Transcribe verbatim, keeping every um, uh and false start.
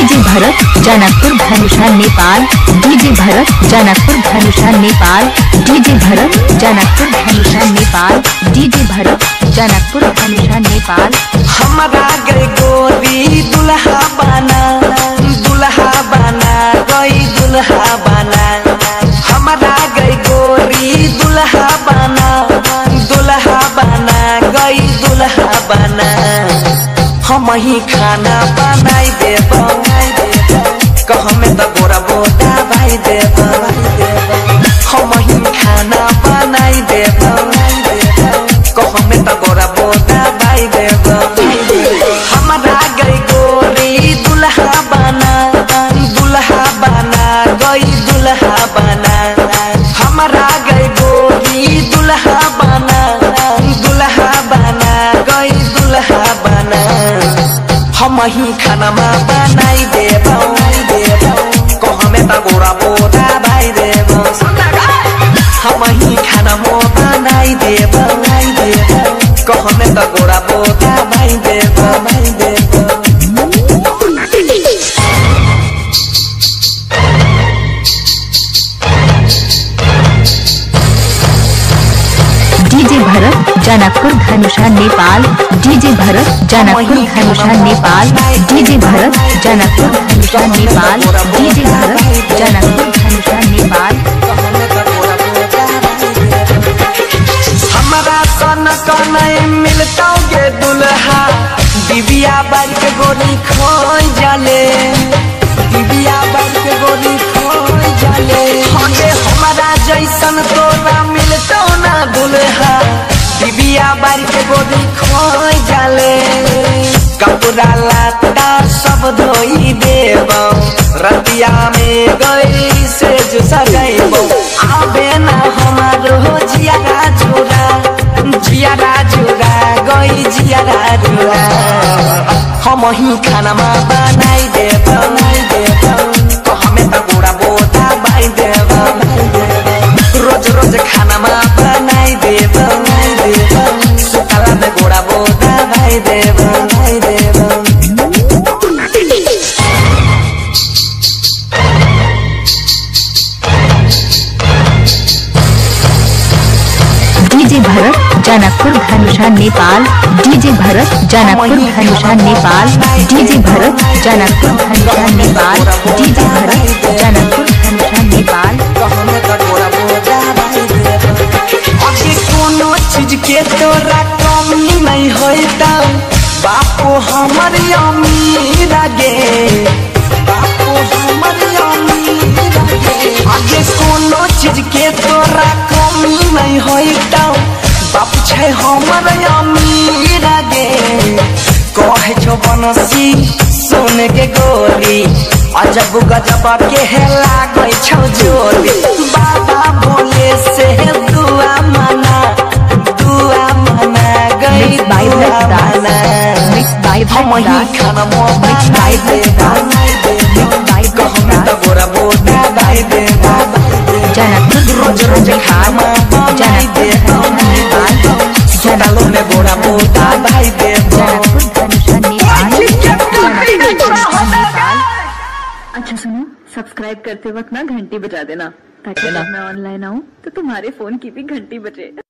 DJ Bharat Janakpur Dhanusha Nepal. DJ Bharat Janakpur Dhanusha Nepal. DJ Bharat Janakpur Dhanusha Nepal. DJ Bharat Janakpur Dhanusha Nepal. हमारा गई गोरी दुल्हा बना, दुल्हा बना गई दुल्हा बना। हमारा गई गोरी दुल्हा बना, दुल्हा बना गई दुल्हा बना। हम ही खाना बनाई देब, कह में तो गोरा बोटा भाई देब। हम ही खाना बनाई देब, कह में तो गोरा बोटा भाई देब। हमारा गई गोरी दुल्हा बना, दुल्हा बना गई दुल्हा बना। हमारा गई गोरी दुल्हा बना, दुल्हा बना गई दुल्हा बना। हम ही खाना बनाई देब, कह में तो गोरा बोटा भाई देब। हम ही खाना बनाई देब, कह में तो गोरा बोटा भाई देब, भाई Deb. DJ Bharat Janakpur Dhanusha Nepal. DJ Bharat Janakpur Dhanusha Nepal. DJ Bharat Janakpur Dhanusha Nepal. DJ Bharat Janakpur Dhanusha Nepal. हमारा सन कन्हई मिलताओगे दुल्हा, दिव्या बार के गोरी खोई जाले, दिव्या बार के गोरी खोई जाले। हमें हमारा जैसन तोरा मिलता ना दुल्हा, दिव्या बार के गोरी खोई जाले। कपड़ा लाता सब धोई देब, रतिया में गई से जो सजैबो। आबे ना हमारो जियारा जुरा, जियारा जुरा गई जियारा जुरा। हम ही खाना बनाई देब, कह में तो गोरा बोटा भाई देब। रोज रोज खाना बनाई देब, सुतला में गोरा बोटा भाई देब, भाई Deb. DJ Bharat Janakpur Dhanusha Nepal. DJ Bharat Janakpur Dhanusha Nepal. DJ Bharat Janakpur Dhanusha Nepal. DJ Bharat Janakpur Dhanusha Nepal. अभी कोनो चीज के तोरा कमी नहीं होता, बापू हमर अमीर गे, बापू हमर अमीर गे। आगे कोनो चीज के तोरा कमी नहीं होता, बापू छै हमर अमीर गे। कहे छो बनसी सोने के गोरी, अजब गजब के है लागै छौ जोरी। बाबा बोले से दुआ मना, दुआ मना गई दुआ मना। हम ही खाना बनाई देब, कह में तो गोरा बोटा भाई देब। रोज रोज खाना बनाई देब, सुनालो में गोरा बोटा भाई देब। अच्छा सुनो, सब्सक्राइब करते वक्त ना घंटी बजा देना, ताकि जब मैं ऑनलाइन आऊँ तो तुम्हारे फोन की भी घंटी बजे।